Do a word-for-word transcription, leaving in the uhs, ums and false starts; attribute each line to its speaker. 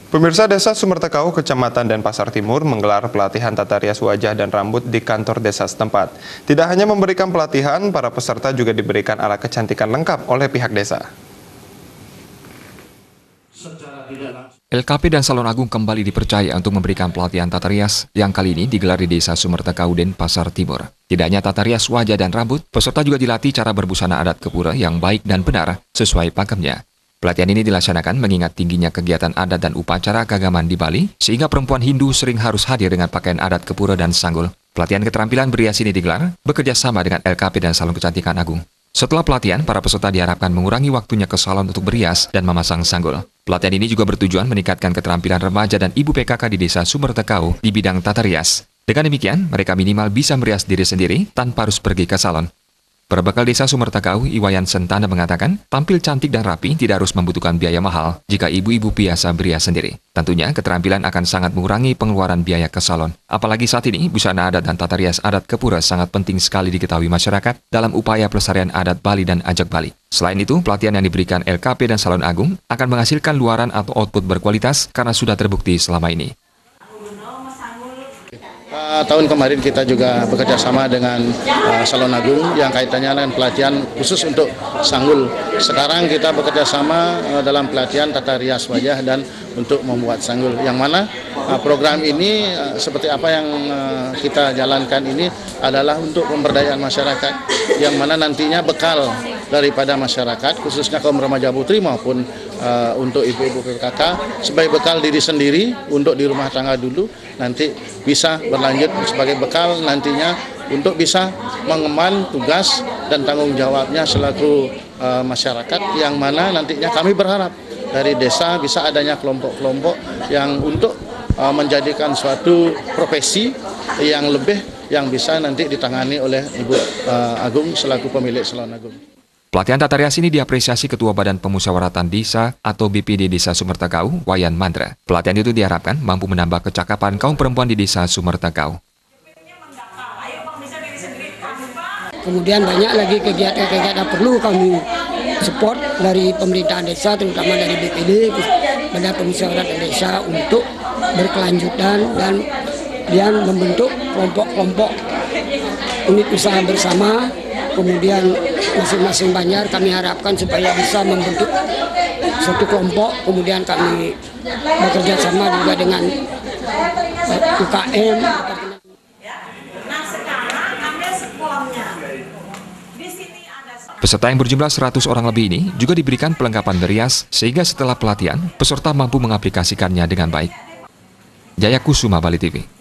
Speaker 1: Pemirsa, Desa Sumertekau, Kecamatan Denpasar Timur menggelar pelatihan tata rias wajah dan rambut di kantor desa setempat. Tidak hanya memberikan pelatihan, para peserta juga diberikan alat kecantikan lengkap oleh pihak desa.
Speaker 2: L K P dan Salon Agung kembali dipercaya untuk memberikan pelatihan tata rias yang kali ini digelar di Desa Sumertekau, Denpasar Timur. Tidak hanya tata rias wajah dan rambut, peserta juga dilatih cara berbusana adat Kepura yang baik dan benar sesuai pakemnya. Pelatihan ini dilaksanakan mengingat tingginya kegiatan adat dan upacara keagamaan di Bali, sehingga perempuan Hindu sering harus hadir dengan pakaian adat Kepura dan Sanggul. Pelatihan keterampilan berias ini digelar bekerja sama dengan L K P dan Salon Kecantikan Agung. Setelah pelatihan, para peserta diharapkan mengurangi waktunya ke salon untuk berias dan memasang sanggul. Pelatihan ini juga bertujuan meningkatkan keterampilan remaja dan ibu P K K di Desa Sumertekau di bidang tata rias. Dengan demikian, mereka minimal bisa merias diri sendiri tanpa harus pergi ke salon. Berbekal Desa Sumertekau, Iwayan Sentana mengatakan, tampil cantik dan rapi tidak harus membutuhkan biaya mahal jika ibu-ibu biasa berias sendiri. Tentunya, keterampilan akan sangat mengurangi pengeluaran biaya ke salon. Apalagi saat ini, busana adat dan tata rias adat Kepura sangat penting sekali diketahui masyarakat dalam upaya pelestarian adat Bali dan Ajak Bali. Selain itu, pelatihan yang diberikan L K P dan Salon Agung akan menghasilkan luaran atau output berkualitas karena sudah terbukti selama ini.
Speaker 3: Uh, tahun kemarin kita juga bekerja sama dengan uh, Salon Agung yang kaitannya dengan pelatihan khusus untuk sanggul. Sekarang kita bekerja sama uh, dalam pelatihan tata rias wajah dan untuk membuat sanggul. Yang mana uh, program ini uh, seperti apa yang uh, kita jalankan ini adalah untuk pemberdayaan masyarakat, yang mana nantinya bekal daripada masyarakat khususnya kaum remaja putri maupun uh, untuk ibu-ibu P K K sebagai bekal diri sendiri untuk di rumah tangga dulu, nanti bisa berlanjut sebagai bekal nantinya untuk bisa mengemban tugas dan tanggung jawabnya selaku uh, masyarakat, yang mana nantinya kami berharap dari desa bisa adanya kelompok-kelompok yang untuk uh, menjadikan suatu profesi yang lebih yang bisa nanti ditangani oleh Ibu uh, Agung selaku pemilik Salon Agung.
Speaker 2: Pelatihan tata rias ini diapresiasi Ketua Badan Pemusyawaratan Desa atau B P D Desa Sumertekau, Wayan Mandra. Pelatihan itu diharapkan mampu menambah kecakapan kaum perempuan di Desa Sumertekau.
Speaker 4: Kemudian banyak lagi kegiatan-kegiatan perlu kami support dari pemerintahan desa, terutama dari B P D, Badan Pemusyawaratan Desa untuk berkelanjutan dan dan membentuk kelompok-kelompok unit usaha bersama. Kemudian masing-masing banjar kami harapkan supaya bisa membentuk suatu kelompok, kemudian kami bekerja sama juga dengan U K M.
Speaker 2: Peserta yang berjumlah seratus orang lebih ini juga diberikan perlengkapan berias sehingga setelah pelatihan, peserta mampu mengaplikasikannya dengan baik. Jaya Kusuma, Bali T V.